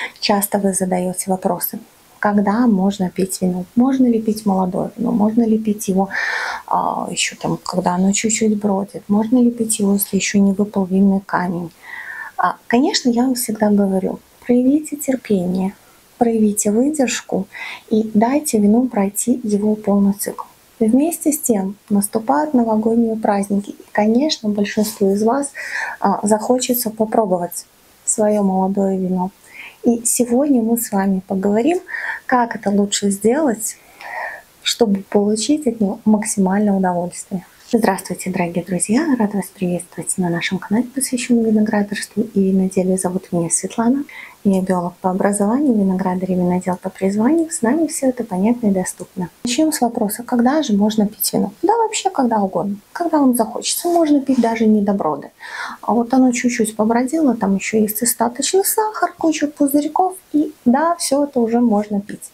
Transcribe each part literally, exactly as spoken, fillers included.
Часто вы задаете вопросы, когда можно пить вино, можно ли пить молодое вино, можно ли пить его а, еще там, когда оно чуть-чуть бродит, можно ли пить его, если еще не выпал винный камень. А, конечно, я вам всегда говорю, проявите терпение, проявите выдержку и дайте вину пройти его полный цикл. Вместе с тем наступают новогодние праздники, и, конечно, большинству из вас а, захочется попробовать свое молодое вино. И сегодня мы с вами поговорим, как это лучше сделать, чтобы получить от него максимальное удовольствие. Здравствуйте, дорогие друзья! Рада вас приветствовать на нашем канале, посвященном виноградарству и виноделию. Зовут меня Светлана. Я биолог по образованию, виноградарь и винодел по призванию. С нами все это понятно и доступно. Начнем с вопроса, когда же можно пить вино? Да вообще когда угодно. Когда вам захочется. Можно пить даже недоброды. А вот оно чуть-чуть побродило, там еще есть остаточный сахар, куча пузырьков. И да, все это уже можно пить.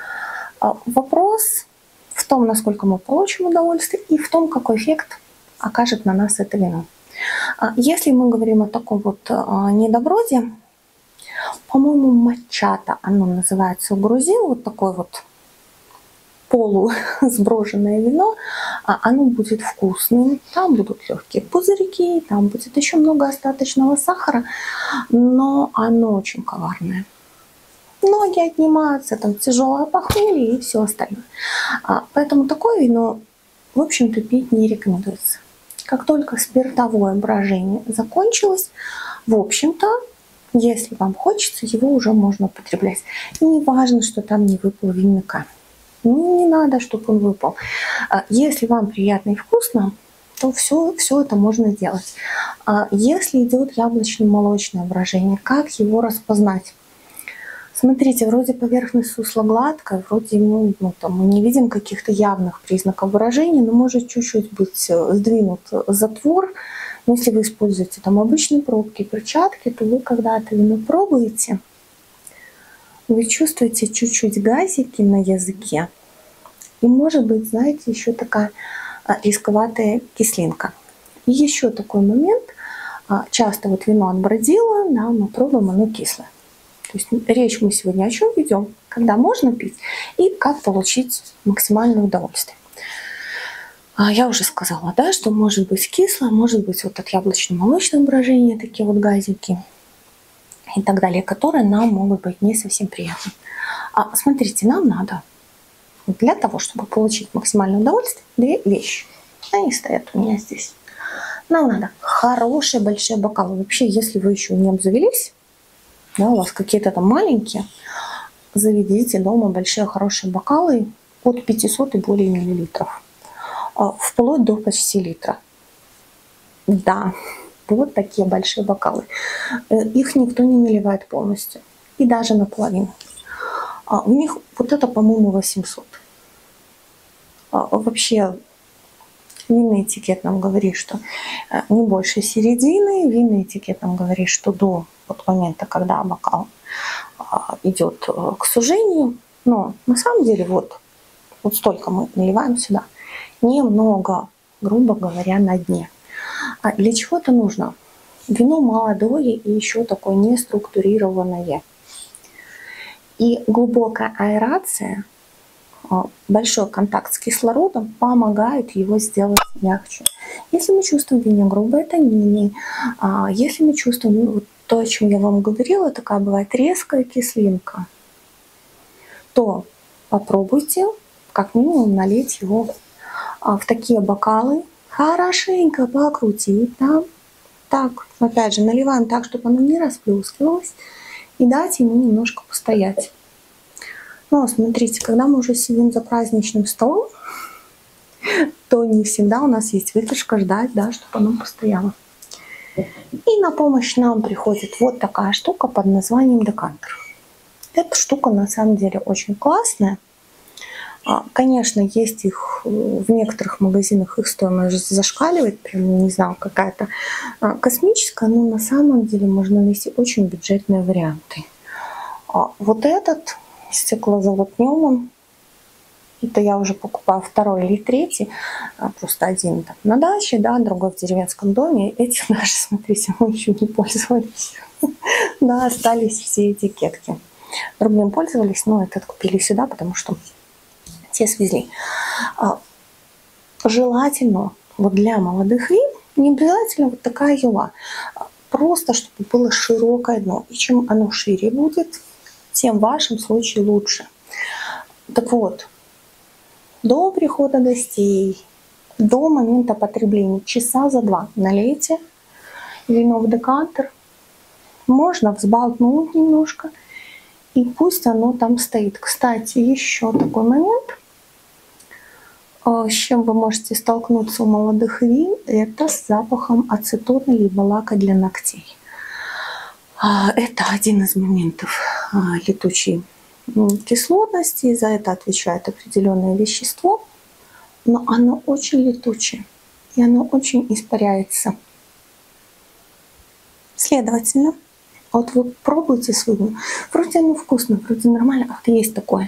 Вопрос в том, насколько мы получим удовольствие, и в том, какой эффект окажет на нас это вино. Если мы говорим о таком вот недоброде, по-моему, матчата, оно называется у грузин, вот такое вот полусброженное вино, оно будет вкусным, там будут легкие пузырьки, там будет еще много остаточного сахара, но оно очень коварное. Ноги отнимаются, там тяжелое похмелье и все остальное. Поэтому такое вино, в общем-то, пить не рекомендуется. Как только спиртовое брожение закончилось, в общем-то, если вам хочется, его уже можно употреблять. И не важно, что там не выпал винный камень. Ну, не надо, чтобы он выпал. Если вам приятно и вкусно, то все, все это можно делать. Если идет яблочно-молочное брожение, как его распознать? Смотрите, вроде поверхность сусла гладкая, вроде ну, ну, там, мы не видим каких-то явных признаков брожения, но может чуть-чуть быть сдвинут затвор. Но если вы используете там обычные пробки, перчатки, то вы когда это вино пробуете, вы чувствуете чуть-чуть газики на языке. И может быть, знаете, еще такая рисковатая кислинка. И еще такой момент. Часто вот вино отбродило, да, мы пробуем, оно кислое. То есть речь мы сегодня о чем ведем, когда можно пить и как получить максимальное удовольствие. Я уже сказала, да, что может быть кисло, может быть вот от яблочно-молочного брожения такие вот газики и так далее, которые нам могут быть не совсем приятны. А смотрите, нам надо для того, чтобы получить максимальное удовольствие, две вещи. Они стоят у меня здесь. Нам надо хорошие большие бокалы. Вообще, если вы еще не обзавелись, да, у вас какие-то там маленькие, заведите дома большие хорошие бокалы от пятисот и более миллилитров, вплоть до почти литра. Да, вот такие большие бокалы. Их никто не наливает полностью, и даже наполовину. У них вот это, по-моему, восемьсот. Вообще, винный этикет нам говорит, что не больше середины, винный этикет нам говорит, что до от момента, когда бокал идет к сужению. Но на самом деле вот, вот столько мы наливаем сюда. Немного, грубо говоря, на дне. А для чего это нужно? Вино молодое и еще такое неструктурированное. И глубокая аэрация, большой контакт с кислородом помогает его сделать мягче. Если мы чувствуем в вине грубое тонини, если мы чувствуем то, о чем я вам говорила, такая бывает резкая кислинка, то попробуйте как минимум налить его в такие бокалы, хорошенько покрутить там. Так, опять же, наливаем так, чтобы оно не расплескивалось, и дать ему немножко постоять. Но смотрите, когда мы уже сидим за праздничным столом, то не всегда у нас есть выдержка ждать, да, чтобы оно постояло. И на помощь нам приходит вот такая штука под названием декантер. Эта штука на самом деле очень классная. Конечно, есть их в некоторых магазинах, их стоимость зашкаливает, прям не знаю, какая-то космическая, но на самом деле можно найти очень бюджетные варианты. Вот этот стеклозаводнём, это я уже покупаю второй или третий, просто один там на даче, да, другой в деревенском доме. Эти даже, смотрите, мы еще не пользовались. Да, остались все этикетки. Другим пользовались, но этот купили сюда, потому что те свезли. Желательно вот для молодых вин не обязательно вот такая юла. Просто чтобы было широкое дно. И чем оно шире будет, тем в вашем случае лучше. Так вот, до прихода гостей, до момента потребления, часа за два налейте вино в декантер. Можно взболтнуть немножко, и пусть оно там стоит. Кстати, еще такой момент, с чем вы можете столкнуться у молодых вин, это с запахом ацетона либо лака для ногтей. Это один из моментов летучей кислотности, за это отвечает определенное вещество, но оно очень летучее, и оно очень испаряется. Следовательно, вот вы пробуйте свой вино, вроде оно вкусно, вроде нормально, а вот есть такое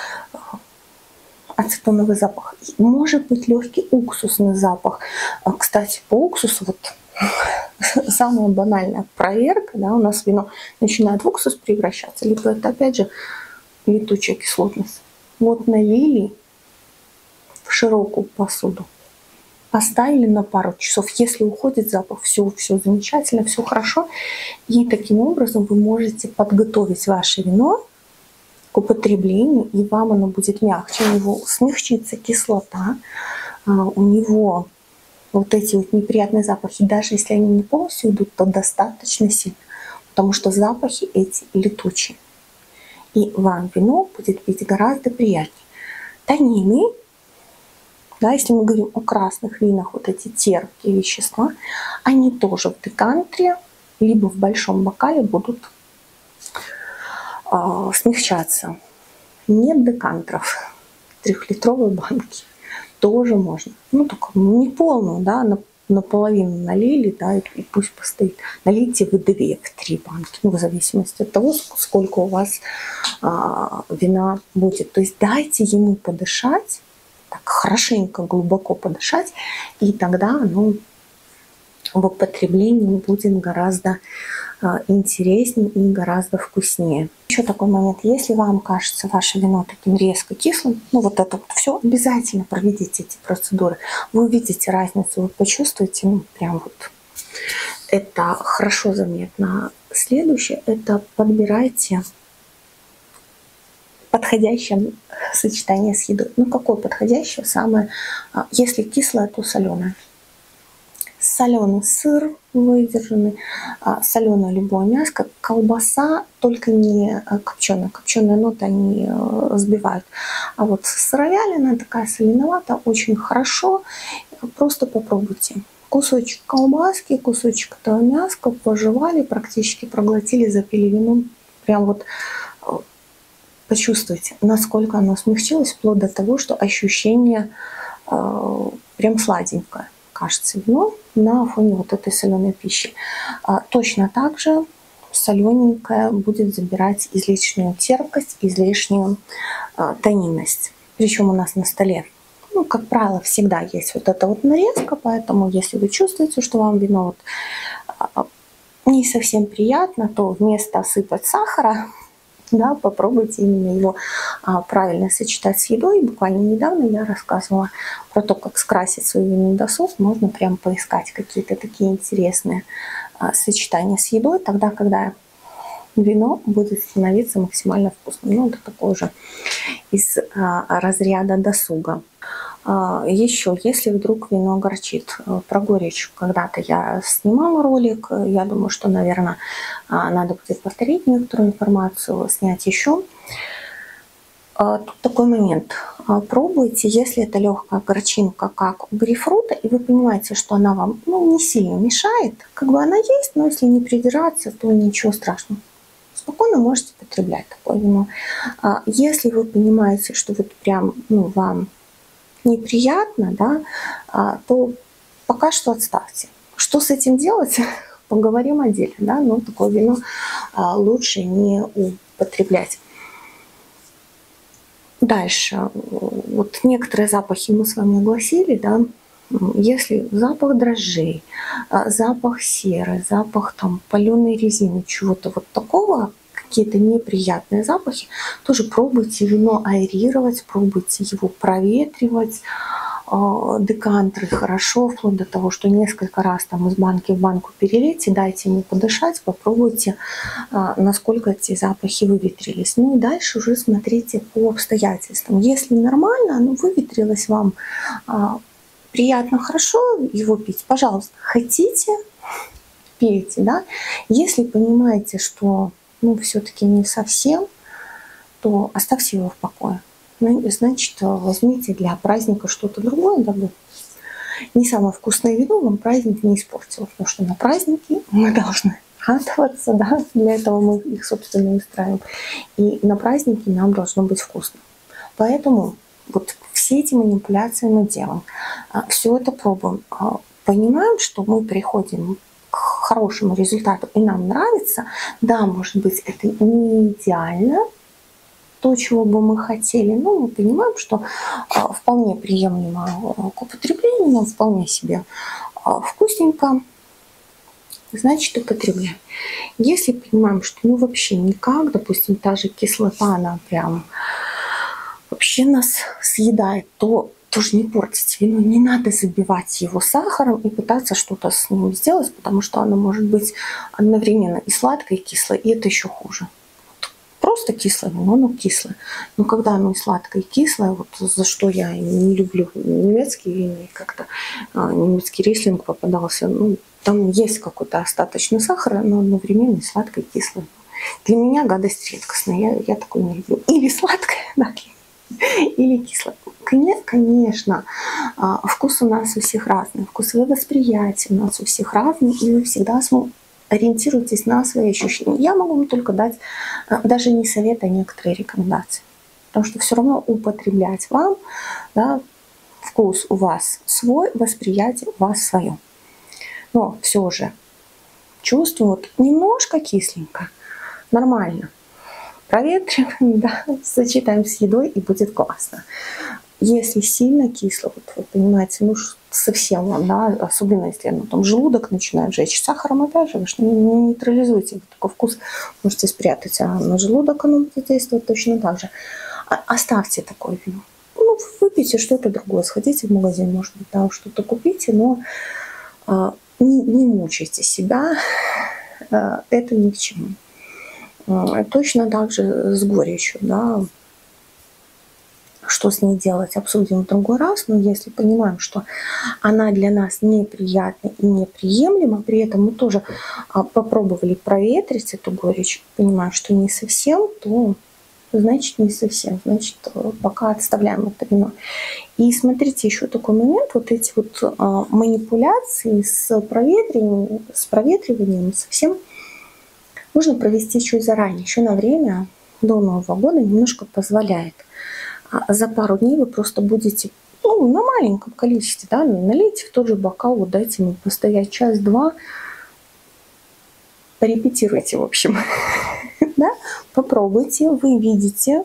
ацетоновый запах. Может быть легкий уксусный запах. Кстати, по уксусу вот самая банальная проверка, да, у нас вино начинает в уксус превращаться, либо это опять же летучая кислотность. Вот налили в широкую посуду, поставили на пару часов. Если уходит запах, все, все замечательно, все хорошо. И таким образом вы можете подготовить ваше вино к употреблению, и вам оно будет мягче. У него смягчится кислота, у него вот эти вот неприятные запахи, даже если они не полностью идут, то достаточно сильно, потому что запахи эти летучие. И вам вино будет пить гораздо приятнее. Танины, да, если мы говорим о красных винах, вот эти терпкие вещества, они тоже в декантере, либо в большом бокале будут э, смягчаться. Нет декантеров, трехлитровой банки тоже можно. Ну, только не полную, да, наполовину налили, да, и, и пусть постоит. Налейте вы две, в три банки, ну, в зависимости от того, сколько у вас а, вина будет. То есть дайте ему подышать, так хорошенько, глубоко подышать, и тогда оно в употреблении будет гораздо а, интереснее и гораздо вкуснее. Еще такой момент, если вам кажется ваше вино таким резко кислым, ну вот это вот все, обязательно проведите эти процедуры. Вы увидите разницу, вы почувствуете, ну прям вот это хорошо заметно. Следующее, это подбирайте подходящее сочетание с едой. Ну какое подходящее? Самое, если кислое, то соленое. Соленый сыр выдержанный, соленое любое мясо, колбаса, только не копченая. Копченые ноты они сбивают. А вот сыровяленая, такая соленоватая, очень хорошо. Просто попробуйте. Кусочек колбаски, кусочек этого мяска, пожевали, практически проглотили, запили вином. Прям вот почувствуйте, насколько оно смягчилось, вплоть до того, что ощущение э, прям сладенькое. Кажется, вино на фоне вот этой соленой пищи. А, точно так же солененькое будет забирать излишнюю терпкость, излишнюю а, тонинность. Причем у нас на столе, ну, как правило, всегда есть вот эта вот нарезка, поэтому если вы чувствуете, что вам вино вот, а, не совсем приятно, то вместо осыпать сахара, да, попробуйте именно его а, правильно сочетать с едой. Буквально недавно я рассказывала про то, как скрасить свой винный досуг. Можно прям поискать какие-то такие интересные а, сочетания с едой, тогда, когда вино будет становиться максимально вкусным. Ну, это такой уже из а, разряда досуга. А, еще, если вдруг вино горчит, про горечь когда-то я снимала ролик, я думаю, что, наверное, а, надо будет повторить некоторую информацию, снять еще. А, тут такой момент. А, пробуйте, если это легкая горчинка, как у грейпфрута, и вы понимаете, что она вам, ну, не сильно мешает, как бы она есть, но если не придираться, то ничего страшного. Спокойно можете потреблять такое вино. А, если вы понимаете, что вот прям, ну, вам неприятно, да, а, то пока что отставьте. Что с этим делать? Поговорим отдельно, да, но такое вино а, лучше не употреблять. Дальше, вот некоторые запахи мы с вами огласили, да, Если запах дрожжей, запах серы, запах там паленой резины, чего-то вот такого, какие-то неприятные запахи, тоже пробуйте вино аэрировать, пробуйте его проветривать, декантеры хорошо, вплоть до того, что несколько раз там из банки в банку перелейте, дайте ему подышать, попробуйте, насколько эти запахи выветрились. Ну и дальше уже смотрите по обстоятельствам. Если нормально, оно выветрилось вам приятно, хорошо его пить, пожалуйста, хотите, пейте, да. Если понимаете, что ну все-таки не совсем, то оставьте его в покое. Значит, возьмите для праздника что-то другое, дабы не самое вкусное вино вам праздник не испортил. Потому что на праздники мы должны радоваться, да, для этого мы их, собственно, устраиваем. И на праздники нам должно быть вкусно. Поэтому вот все эти манипуляции мы делаем. Все это пробуем. Понимаем, что мы приходим к хорошему результату и нам нравится. Да, может быть, это не идеально, то, чего бы мы хотели, но мы понимаем, что вполне приемлемо к употреблению, но вполне себе вкусненько, значит, употребляем. Если понимаем, что ну вообще никак, допустим, та же кислота, она прям вообще нас съедает, то тоже не портить вино, не надо забивать его сахаром и пытаться что-то с ним сделать, потому что оно может быть одновременно и сладкое, и кислое, и это еще хуже. Просто кислое вино, оно кислое. Но когда оно и сладкое, и кислое, вот за что я не люблю немецкие вина, и как-то а, немецкий рислинг попадался, ну, там есть какой-то остаточный сахар, но одновременно и сладкое, и кислое. Для меня гадость редкостная, я, я такой не люблю. Или сладкое, да, или кислое. Конечно, вкус у нас у всех разный, вкусовые восприятия у нас у всех разные, и вы всегда сможете ориентируйтесь на свои ощущения. Я могу вам только дать даже не совет, а некоторые рекомендации. Потому что все равно употреблять вам, да, вкус у вас свой, восприятие у вас свое. Но все же чувствую вот немножко кисленько, нормально. Проветриваем, да, сочетаем с едой и будет классно. Если сильно кисло, вот вы понимаете, ну совсем вам, да, особенно если ну, там желудок начинает жечь сахаром, опять же, вы же не, не нейтрализуете, вот такой вкус можете спрятать, а на желудок оно будет действовать точно так же. А, оставьте такое вино. Ну, выпейте что-то другое, сходите в магазин, может быть, там что-то купите, но а, не, не мучайте себя, а, это ни к чему. А, точно так же с горечью, да. Что с ней делать, обсудим в другой раз, но если понимаем, что она для нас неприятна и неприемлема, при этом мы тоже попробовали проветрить эту горечь, понимаем, что не совсем, то значит не совсем, значит пока отставляем это вино. И смотрите, еще такой момент, вот эти вот манипуляции с проветриванием, с проветриванием совсем можно провести чуть заранее, еще на время до Нового года немножко позволяет. За пару дней вы просто будете, ну, на маленьком количестве, да, налейте в тот же бокал, вот дайте ему постоять час-два, порепетируйте, в общем, да, попробуйте, вы видите,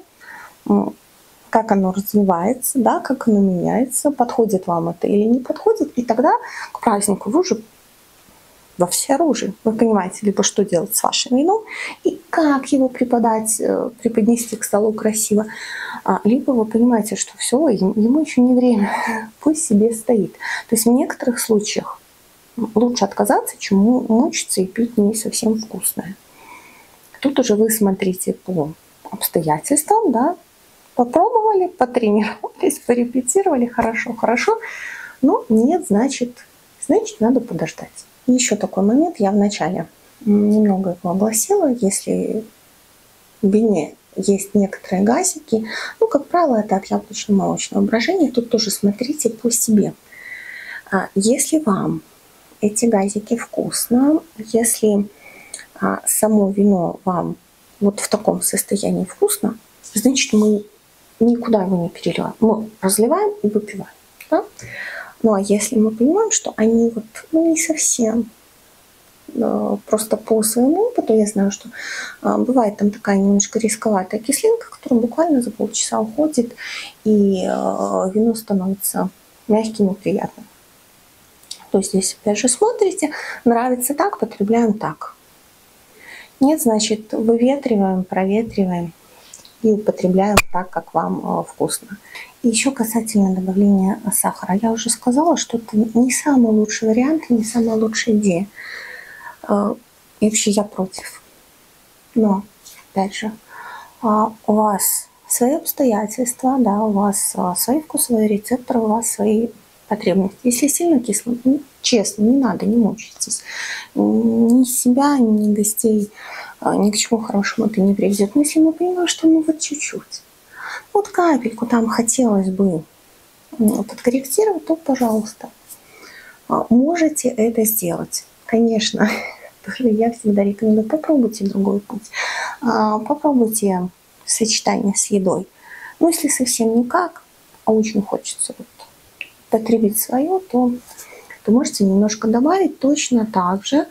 как оно развивается, да, как оно меняется, подходит вам это или не подходит, и тогда к празднику вы уже во всеоружии. Вы понимаете, либо что делать с вашим вином и как его преподать, преподнести к столу красиво, либо вы понимаете, что все, ему еще не время, пусть себе стоит. То есть в некоторых случаях лучше отказаться, чем мучиться и пить не совсем вкусное. Тут уже вы смотрите по обстоятельствам, да, попробовали, потренировались, порепетировали, хорошо, хорошо, но нет, значит, значит надо подождать. И еще такой момент, я вначале немного его огласила, если в вине есть некоторые газики, ну, как правило, это от яблочно-молочного брожения, тут тоже смотрите по себе. Если вам эти газики вкусно, если само вино вам вот в таком состоянии вкусно, значит, мы никуда его не переливаем. Мы разливаем и выпиваем. Да? Ну а если мы понимаем, что они вот, ну, не совсем, просто по своему опыту я знаю, что бывает там такая немножко рисковатая кислинка, которая буквально за полчаса уходит, и вино становится мягким и приятным. То есть здесь опять же смотрите, нравится так, потребляем так. Нет, значит, выветриваем, проветриваем и употребляем так, как вам вкусно. И еще касательно добавления сахара. Я уже сказала, что это не самый лучший вариант, не самая лучшая идея. И вообще я против. Но, опять же, у вас свои обстоятельства, да, у вас свои вкусовые рецепторы, у вас свои потребности. Если сильно кисло, ну, честно, не надо, не мучайтесь. Ни себя, ни гостей ни к чему хорошему это не приведет. Но если мы понимаем, что ну вот чуть-чуть, вот капельку там хотелось бы подкорректировать, то, пожалуйста, можете это сделать. Конечно, я всегда рекомендую, попробуйте другой путь. Попробуйте сочетание с едой. Но если совсем никак, а очень хочется вот потребить свое, то, то можете немножко добавить точно так же.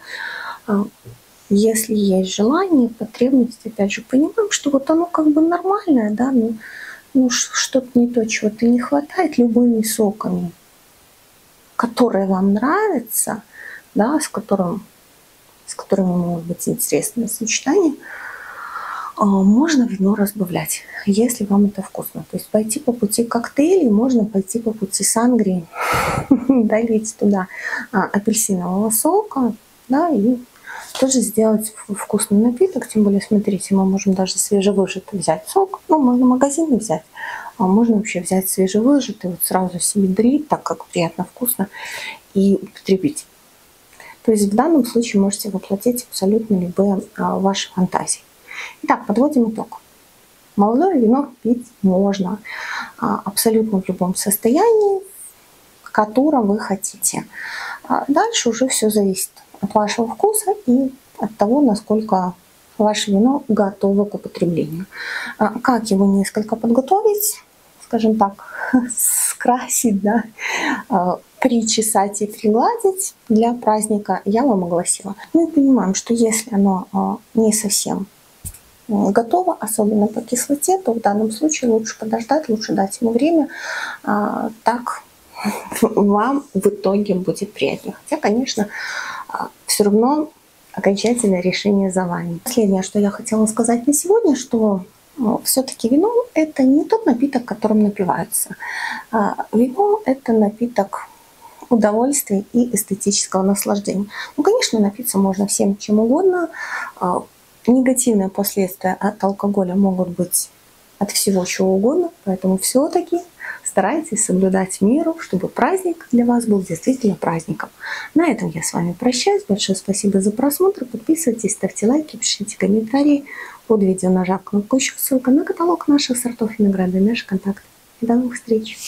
Если есть желание, потребность, опять же, понимаем, что вот оно как бы нормальное, да, ну, ну что-то не то, чего-то не хватает, любыми соками, которые вам нравятся, да, с, которым, с которыми могут быть интересные сочетания, можно вино разбавлять, если вам это вкусно. То есть пойти по пути коктейлей, можно пойти по пути сангрии, долить туда апельсинового сока, да, и тоже сделать вкусный напиток. Тем более, смотрите, мы можем даже свежевыжатый взять сок. Ну, можно магазинный взять. А можно вообще взять свежевыжатый, вот сразу себе долить, так как приятно, вкусно, и употребить. То есть в данном случае можете воплотить абсолютно любые а, ваши фантазии. Итак, подводим итог. Молодое вино пить можно а, абсолютно в любом состоянии, в котором вы хотите. А дальше уже все зависит от вашего вкуса и от того, насколько ваше вино готово к употреблению. Как его несколько подготовить, скажем так, скрасить, да, причесать и пригладить для праздника, я вам огласила. Мы понимаем, что если оно не совсем готово, особенно по кислоте, то в данном случае лучше подождать, лучше дать ему время, так вам в итоге будет приятнее. Хотя, конечно, все равно окончательное решение за вами. Последнее, что я хотела сказать на сегодня, что все-таки вино – это не тот напиток, которым напиваются. Вино – это напиток удовольствия и эстетического наслаждения. Ну, конечно, напиться можно всем чем угодно. Негативные последствия от алкоголя могут быть от всего чего угодно, поэтому все-таки старайтесь соблюдать меру, чтобы праздник для вас был действительно праздником. На этом я с вами прощаюсь. Большое спасибо за просмотр. Подписывайтесь, ставьте лайки, пишите комментарии. Под видео нажав кнопку «Еще», ссылка на каталог наших сортов винограда и наши контакты. И до новых встреч!